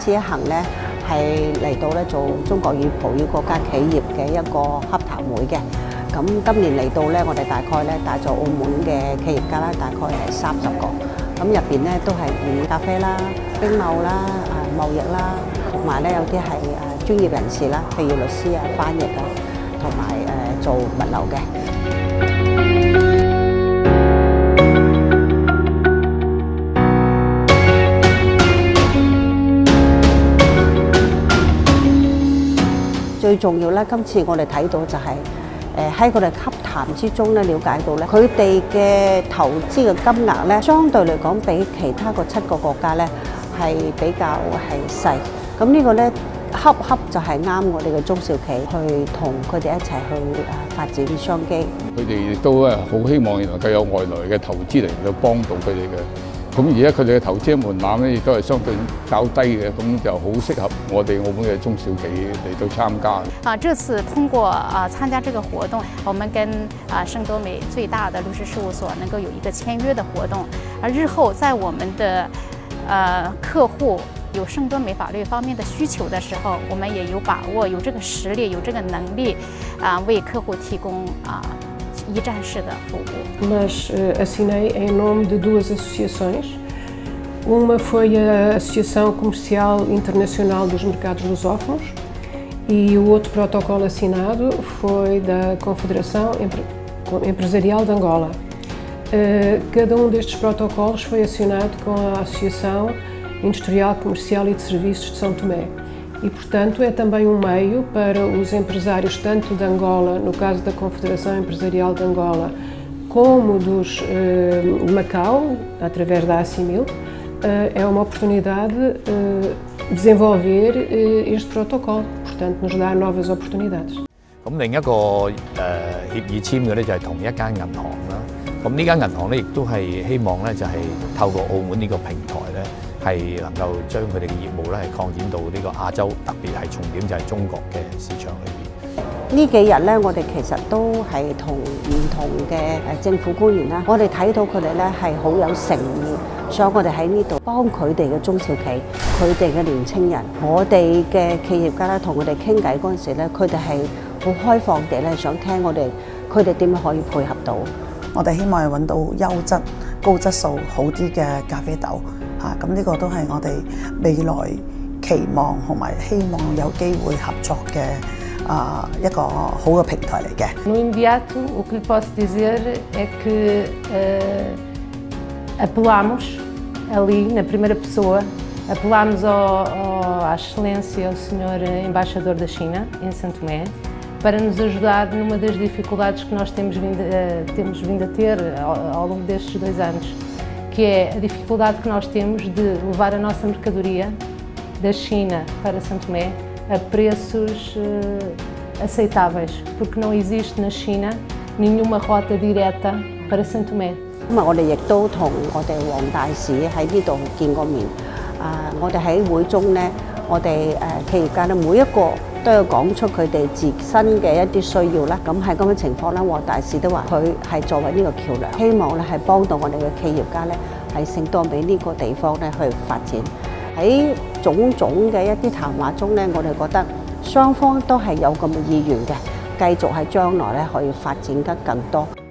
次一行咧係嚟到咧做中國與葡語國家企業嘅一個洽談會嘅。咁今年嚟到咧，我哋大概咧帶咗澳門嘅企業家啦，大概係30個。咁入邊咧都係咖啡啦、經貿啦、貿易啦，同埋咧有啲係專業人士啦，譬如律師啊、翻譯啊，同埋做物流嘅。最重要咧，今次我哋睇到就係喺佢哋洽談之中咧，了解到咧，佢哋嘅投資嘅金額咧，相對嚟講比其他個7個國家咧係比較係細。咁呢個咧恰就係啱我哋嘅中小企去同佢哋一齊去發展商機。 佢哋亦都好希望能夠有外來嘅投資嚟到幫到佢哋嘅。咁而家佢哋嘅投資門檻咧，亦都係相對較低嘅，咁就好適合我哋澳門嘅中小企嚟到參加。 這次通過參加這個活動，我們跟聖多美最大的律師事務所能夠有一個簽約的活動，而日後在我們的客戶有聖多美法律方面的需求的時候，我們也有把握、有這個實力、有這個能力為客戶提供一站式的服務。 Mas assinei em nome de 2 associações. Uma foi a Associação Comercial Internacional dos Mercados Lusófonos e o outro protocolo assinado foi da Confederação Empresarial de Angola. Cada destes protocolos foi assinado com a Associação Industrial, Comercial e de Serviços de São Tomé. E, portanto, é também meio para os empresários tanto de Angola, no caso da Confederação Empresarial de Angola, como dos de Macau, através da ACIMIL, é uma oportunidade desenvolver este protocolo, portanto, nos dá novas oportunidades. 咁另一個協議簽嘅咧就係同一間銀行啦。咁呢間銀行咧亦都係希望咧就係透過澳門呢個平台咧，係能夠將佢哋嘅業務咧係擴展到呢個亞洲，特別係重點就係中國嘅市場裏邊。 呢幾日咧，我哋其實都係同唔同嘅政府官員啦，我哋睇到佢哋咧係好有誠意，所以我哋喺呢度幫佢哋嘅中小企、佢哋嘅年青人，我哋嘅企業家咧同佢哋傾偈嗰陣時咧，佢哋係好開放地咧想聽佢哋點樣可以配合到。 我哋希望揾到優質、高質素、好啲嘅咖啡豆嚇，咁呢個都係我哋未來期望同埋希望有機會合作嘅一個好嘅平台嚟嘅。 No imediato, o que lhe posso dizer é que apelamos ali na primeira pessoa, apelamos à Excelência, ao Sr. Embaixador da China em São Tomé, para nos ajudar numa das dificuldades que nós temos vindo a ter ao longo destes 2 anos, que é a dificuldade que nós temos de levar a nossa mercadoria da China para São Tomé a preços aceitáveis, porque não existe na China nenhuma rota direta para São Tomé. 我哋亦都同我哋黃大使喺呢度見過面。我哋喺會中咧，我哋企業家咧每一個都有講出佢哋自身嘅一啲需要啦。咁喺咁嘅情況咧，黃大使都話佢係作為呢個橋梁，希望咧係幫到我哋嘅企業家咧喺聖多美呢個地方咧去發展。喺種種嘅一啲談話中咧，我哋覺得雙方都係有咁嘅意願嘅，繼續喺將來咧可以發展得更多。